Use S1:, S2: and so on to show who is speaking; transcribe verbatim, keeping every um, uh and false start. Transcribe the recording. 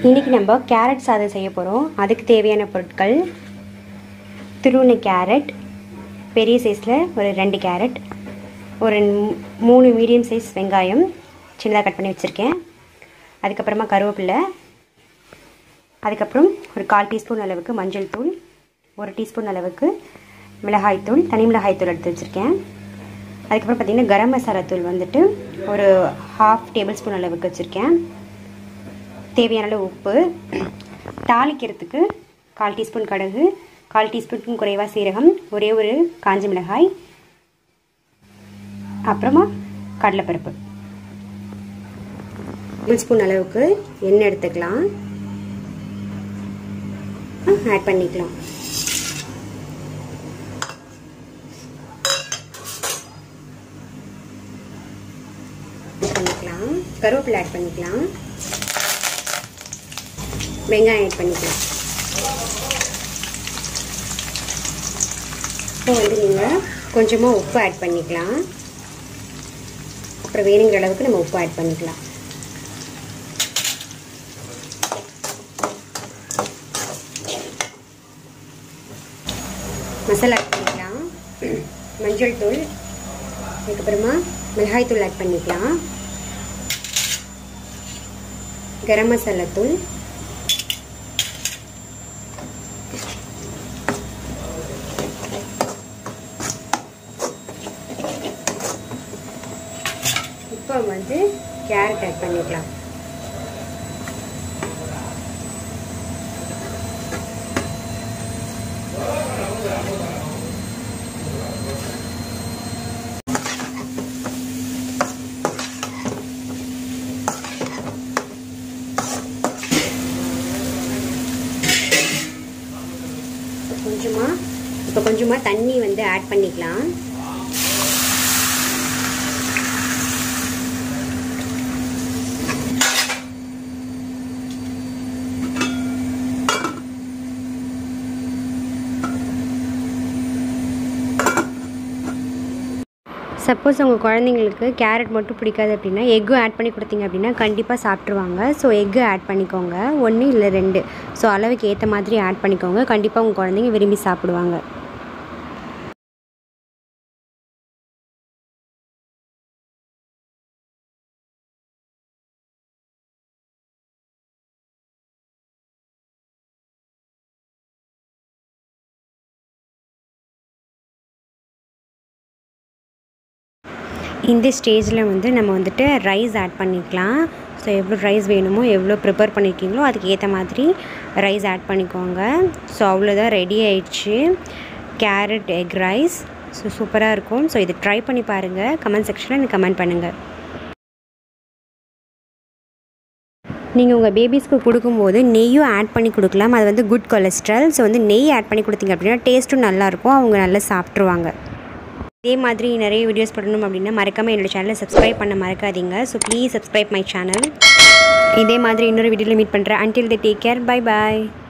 S1: இன்றைக்கி நம்ம கேரட் சாதம் செய்ய போகிறோம். அதுக்கு தேவையான பொருட்கள்: துருவின கேரட், பெரிய சைஸில் ஒரு ரெண்டு கேரட், ஒரு மூணு மீடியம் சைஸ் வெங்காயம் சின்னதாக கட் பண்ணி வச்சுருக்கேன். அதுக்கப்புறமா கருவேப்பிலை, அதுக்கப்புறம் ஒரு கால் டீஸ்பூன் அளவுக்கு மஞ்சள் தூள், ஒரு டீஸ்பூன் அளவுக்கு மிளகாய்த்தூள், தனி மிளகாய்த்தூள் எடுத்து வச்சுருக்கேன். அதுக்கப்புறம் பார்த்திங்கன்னா கரம் மசாலா தூள் வந்துட்டு ஒரு ஹாஃப் டேபிள் ஸ்பூன் அளவுக்கு வச்சுருக்கேன். தேவையான அளவு உப்பு, தாளிக்கிறதுக்கு கால் டீஸ்பூன் கடுகு, கால் டீஸ்பூனுக்கும் குறைவாக சீரகம், ஒரே ஒரு காஞ்ச மிளகாய், அப்புறமா கடலைப்பருப்பு. டேபிள் ஸ்பூன் அளவுக்கு எண்ணெய் எடுத்துக்கலாம், ஆட் பண்ணிக்கலாம். பண்ணிக்கலாம் கருவேப்பிலை ஆட் பண்ணிக்கலாம், வெங்காயம் ஆட் பண்ணிக்கலாம். இப்போ வந்து நீங்கள் கொஞ்சமாக உப்பு ஆட் பண்ணிக்கலாம். அப்புறம் வேணுங்கிற அளவுக்கு நம்ம உப்பு ஆட் பண்ணிக்கலாம். மசாலா ஆட் பண்ணிக்கலாம். மஞ்சள் தூள், அதுக்கப்புறமா மிளகாய் தூள் ஆட் பண்ணிக்கலாம். கரம் மசாலா தூள், இப்போ வந்து கேரட் ஆட் பண்ணிக்கலாம். கொஞ்சமா இப்போ கொஞ்சமா தண்ணி வந்து ஆட் பண்ணிக்கலாம். சப்போஸ் உங்கள் குழந்தைங்களுக்கு கேரட் மட்டும் பிடிக்காது அப்படின்னா எக்கும் ஆட் பண்ணி கொடுத்தீங்க அப்படின்னா கண்டிப்பாக சாப்பிட்ருவாங்க. ஸோ எக்கு ஆட் பண்ணிக்கோங்க, ஒன்று இல்லை ரெண்டு. ஸோ அளவுக்கு ஏற்ற மாதிரி ஆட் பண்ணிக்கோங்க, கண்டிப்பாக உங்கள் குழந்தைங்க விரும்பி சாப்பிடுவாங்க. இந்த ஸ்டேஜில் வந்து நம்ம வந்துட்டு ரைஸ் ஆட் பண்ணிக்கலாம். ஸோ எவ்வளோ ரைஸ் வேணுமோ, எவ்வளோ ப்ரிப்பேர் பண்ணியிருக்கீங்களோ அதுக்கு ஏற்ற மாதிரி ரைஸ் ஆட் பண்ணிக்கோங்க. ஸோ அவ்வளோதான், ரெடி ஆயிடுச்சு கேரட் எக் ரைஸ். ஸோ சூப்பராக இருக்கும். ஸோ இது ட்ரை பண்ணி பாருங்கள், கமெண்ட் செக்ஷனில் எனக்கு கமெண்ட் பண்ணுங்கள். நீங்கள் உங்கள் பேபிஸ்க்கு கொடுக்கும்போது நெய்யும் ஆட் பண்ணி கொடுக்கலாம், அது வந்து குட் கொலஸ்ட்ரால். ஸோ வந்து நெய் ஆட் பண்ணி கொடுத்தீங்க அப்படின்னா டேஸ்ட்டும் நல்லாயிருக்கும், அவங்க நல்லா சாப்பிட்ருவாங்க. இதே மாதிரி நிறைய வீடியோஸ் போடணும் அப்படின்னா மறக்காமல் என்னோடய சேனலை சப்ஸ்கிரைப் பண்ண மறக்காதீங்க. So please subscribe my channel. இதே மாதிரி இன்னொரு வீடியோவில் மீட் பண்ணுறேன். Until the take care, bye bye.